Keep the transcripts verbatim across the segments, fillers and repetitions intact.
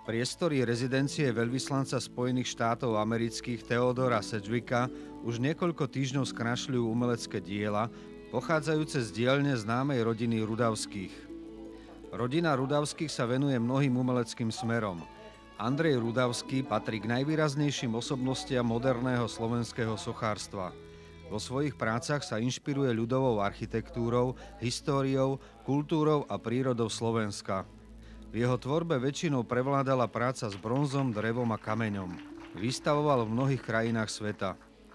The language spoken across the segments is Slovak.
Priestory rezidencie veľvyslanca Spojených štátov amerických Theodora Sedgwicka už niekoľko týždňov skrašľujú umelecké diela, pochádzajúce z dielne známej rodiny Rudavských. Rodina Rudavských sa venuje mnohým umeleckým smerom. Andrej Rudavský patrí k najvýraznejším osobnostiam moderného slovenského sochárstva. Vo svojich prácach sa inšpiruje ľudovou architektúrou, históriou, kultúrou a prírodou Slovenska. V jeho tvorbe väčšinou prevládala práca s bronzom, drevom a kameňom. Vystavoval v mnohých krajinách sveta.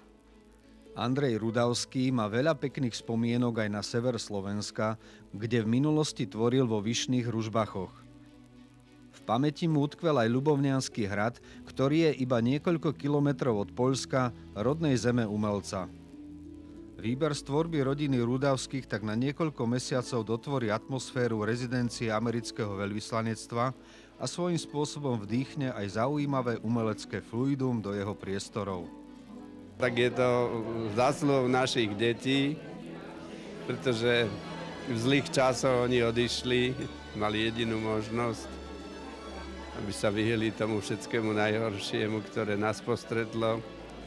Andrej Rudavský má veľa pekných spomienok aj na sever Slovenska, kde v minulosti tvoril vo Vyšných Ružbachoch. V pamäti mu utkvel aj Ľubovňanský hrad, ktorý je iba niekoľko kilometrov od Poľska, rodnej zeme umelca. Výber z tvorby rodiny Rudavských tak na niekoľko mesiacov dotvorí atmosféru rezidencie amerického veľvyslanectva a svojím spôsobom vdýchne aj zaujímavé umelecké fluidum do jeho priestorov. Tak je to zásluhou našich detí, pretože v zlých časoch oni odišli, mali jedinú možnosť, aby sa vyhli tomu všetkému najhoršiemu, ktoré nás postretlo.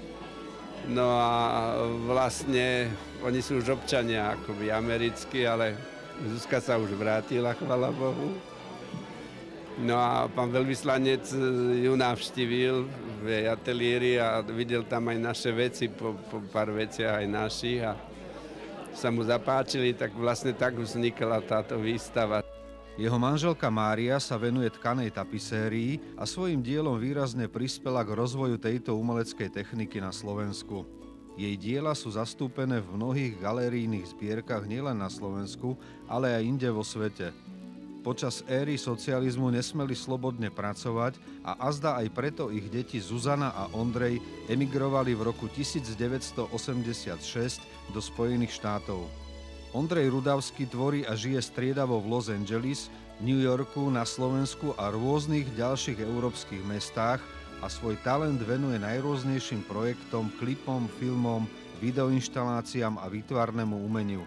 No a vlastne oni sú už občania akoby americkí, ale Zuzka sa už vrátila, chvala Bohu. No a pán veľvyslanec ju navštívil v jej ateliéri a videl tam aj naše veci, po, po pár veciach aj našich a sa mu zapáčili, tak vlastne tak vznikla táto výstava. Jeho manželka Mária sa venuje tkanej tapisérii a svojim dielom výrazne prispela k rozvoju tejto umeleckej techniky na Slovensku. Jej diela sú zastúpené v mnohých galerijných zbierkach nielen na Slovensku, ale aj inde vo svete. Počas éry socializmu nesmeli slobodne pracovať a azda aj preto ich deti Zuzana a Ondrej emigrovali v roku devätnásťstoosemdesiatšesť do Spojených štátov. Ondrej Rudavský tvorí a žije striedavo v Los Angeles, New Yorku, na Slovensku a rôznych ďalších európskych mestách a svoj talent venuje najrôznejším projektom, klipom, filmom, videoinštaláciám a výtvarnému umeniu.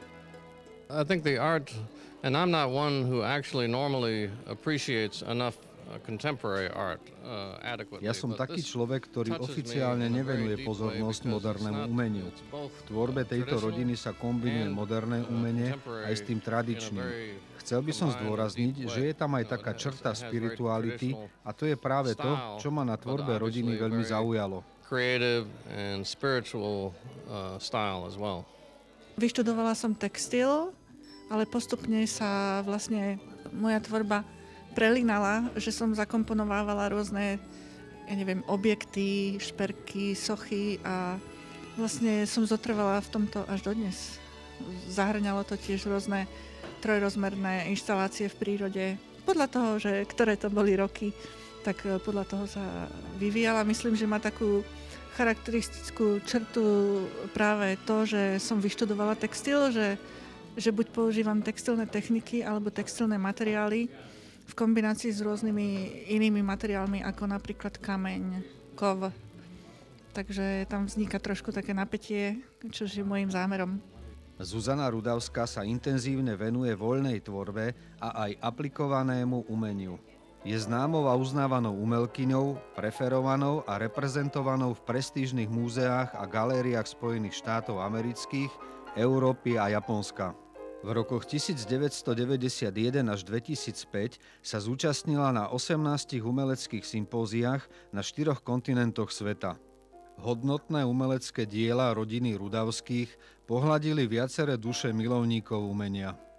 I think the art, and I'm not one who actually normally appreciates enough contemporary art uh, adequately. Ja som taký človek, ktorý oficiálne nevenuje pozornosť modernému umeniu. V tvorbe tejto rodiny sa kombinuje moderné umenie aj s tým tradičným. Chcel by som zdôrazniť, že je tam aj taká črta spirituality a to je práve to, čo ma na tvorbe rodiny veľmi zaujalo. Creative and spiritual uh, style as well. Vyštudovala som textil, ale postupne sa vlastne moja tvorba prelínala, že som zakomponovávala rôzne, ja neviem, objekty, šperky, sochy a vlastne som zotrvala v tomto až dodnes. Zahrňalo to tiež rôzne trojrozmerné inštalácie v prírode. Podľa toho, že ktoré to boli roky, tak podľa toho sa vyvíjala. Myslím, že má takú charakteristickú črtu práve to, že som vyštudovala textil, že, že buď používam textilné techniky alebo textilné materiály v kombinácii s rôznymi inými materiálmi, ako napríklad kameň, kov. Takže tam vzniká trošku také napätie, čo je môjim zámerom. Zuzana Rudavská sa intenzívne venuje voľnej tvorbe a aj aplikovanému umeniu. Je známou a uznávanou umelkyňou, preferovanou a reprezentovanou v prestížnych múzeách a galériách Spojených štátov amerických, Európy a Japonska. V rokoch devätnásťstodeväťdesiatjeden až dvetisícpäť sa zúčastnila na osemnástich umeleckých sympóziách na štyroch kontinentoch sveta. Hodnotné umelecké diela rodiny Rudavských pohľadili viaceré duše milovníkov umenia.